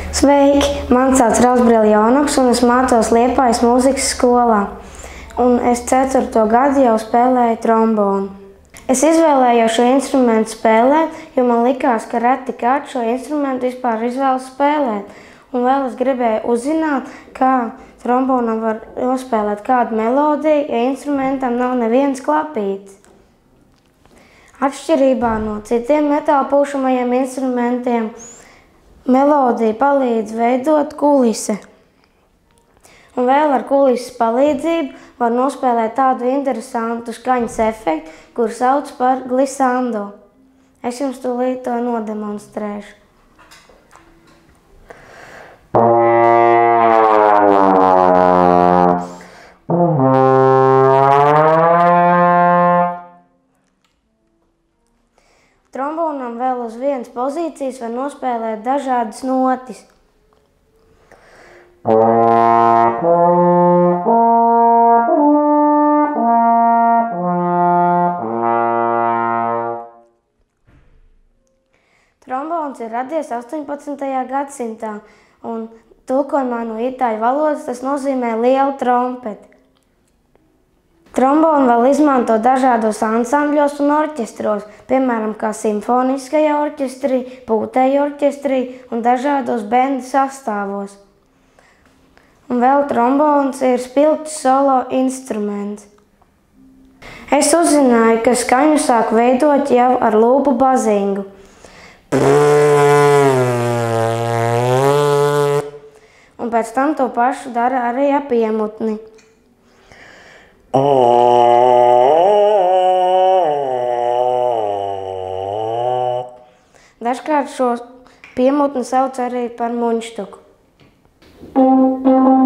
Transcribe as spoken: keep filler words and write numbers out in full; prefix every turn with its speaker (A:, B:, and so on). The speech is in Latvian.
A: Sveiki! Mani sauc Rausbrila Jonuks un es mācos Liepājas mūzikas skolā. Un es ceturto gadu jau spēlēju trombonu. Es izvēlējos šo instrumentu spēlēt, jo man likās, ka reti kāds šo instrumentu vispār izvēlas spēlēt. Un vēl es gribēju uzzināt, kā trombonam var nospēlēt kādu melodiju, ja instrumentam nav nevienas klapītes. Atšķirībā no citiem metāla pušamajiem instrumentiem, melodija palīdz veidot kulise. Un vēl ar kulises palīdzību var nospēlēt tādu interesantu skaņas efektu, kuru sauc par glissando. Es jums tūlīt to nodemonstrēšu. Trombonam vēl uz vienas pozīcijas var nospēlēt dažādas notis. Trombons ir radies astoņpadsmitajā gadsimtā, un tulkojumā no itāļu valodas tas nozīmē lielu trompeti. Trombonu vēl izmanto dažādos ansambļos un orķestros, piemēram, kā simfoniskajā orķestrī, pūtēju orķestrī un dažādos bendu sastāvos. Un vēl trombons ir spilgts solo instruments. Es uzzināju, ka skaņu sāk veidot jau ar lūpu bazingu. Un pēc tam to pašu dara arī ap iemutni. Dažkārt šo piemutni sauc arī par muņštuku.